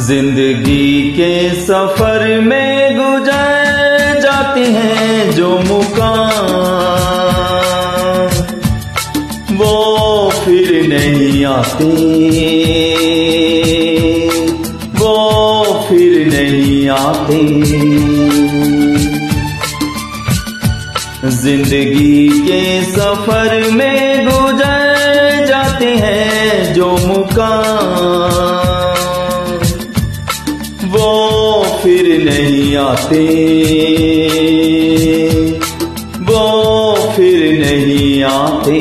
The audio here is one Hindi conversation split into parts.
जिंदगी के सफर में गुजर जाते हैं जो मुकाम, वो फिर नहीं आते, वो फिर नहीं आते। जिंदगी के सफर में गुजर जाते हैं जो मुकाम, वो फिर नहीं आते, वो फिर नहीं आते।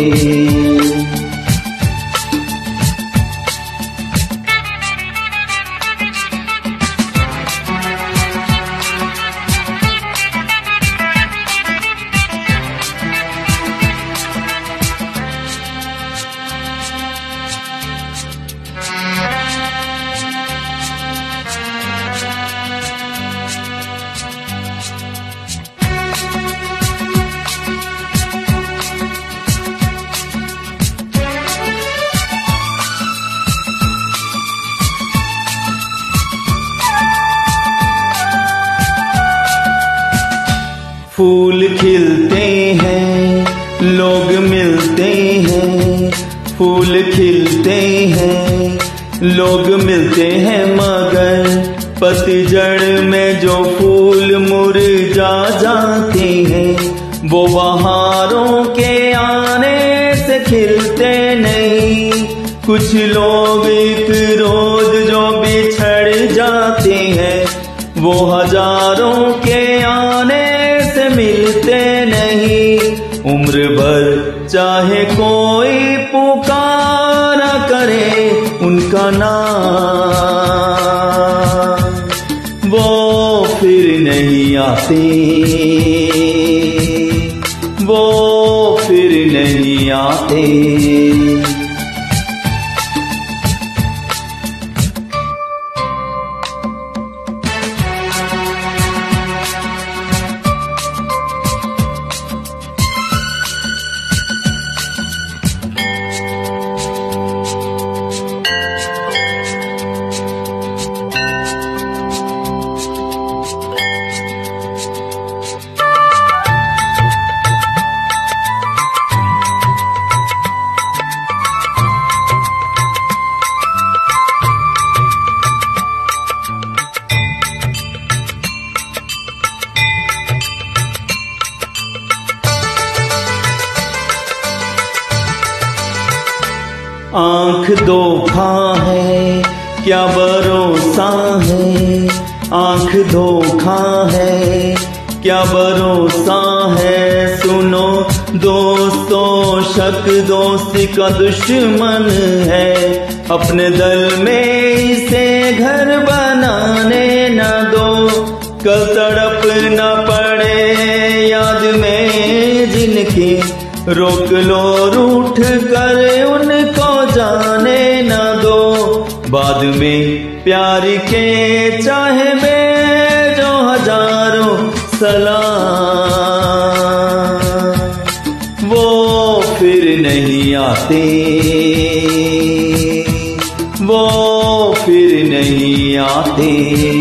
फूल खिलते हैं, लोग मिलते हैं, फूल खिलते हैं, लोग मिलते हैं, मगर पतझड़ में जो फूल मुरझा जाते हैं, वो बहारों के आने से खिलते नहीं। कुछ लोग एक रोज जो बिछड़ जाते हैं, वो हजारों के आने से मिलते नहीं। उम्र भर चाहे कोई पुकारा करे उनका नाम, वो फिर नहीं आते, वो फिर नहीं आते। आँख धोखा है क्या भरोसा है, आँख धोखा है क्या भरोसा है। सुनो दोस्तों, शक दोस्ती का दुश्मन है, अपने दिल में इसे घर बनाने न दो। कल तड़प न पड़े याद में जिनकी, रोक लो रूठ कर उनको जाने न दो। बाद में प्यार के चाहे में जो हजारों सलाम, वो फिर नहीं आते, वो फिर नहीं आते।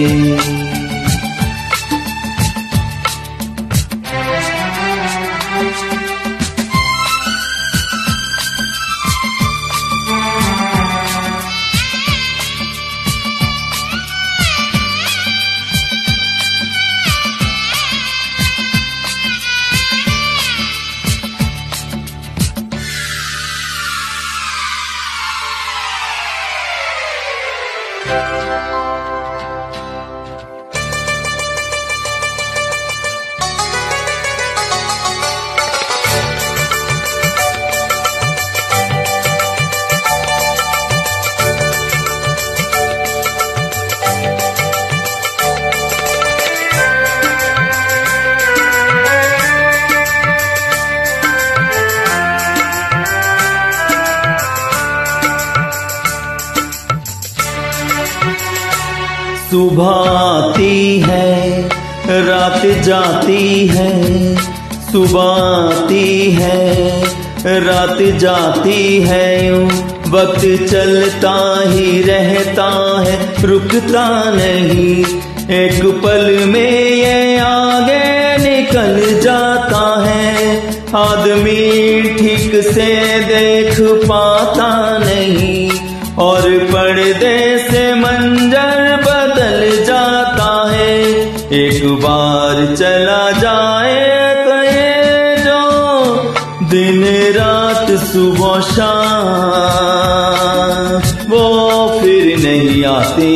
सुबह आती है रात जाती है, सुबह आती है रात जाती है, यूं वक्त चलता ही रहता है, रुकता नहीं, एक पल में ये आगे निकल जाता है। आदमी ठीक से देख पाता नहीं और पर्दे से मंजर बदल जाता है। एक बार चला जाए तो ये जो दिन रात सुबह शाम, वो फिर नहीं आते,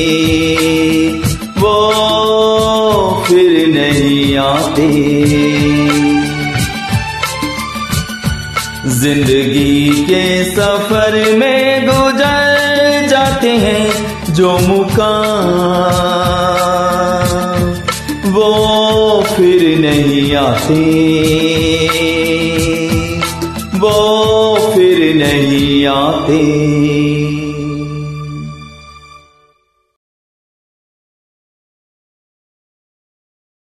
वो फिर नहीं आते। जिंदगी के सफर में गुजर जाते हैं जो मुकाम, वो फिर नहीं आते, वो फिर नहीं आते।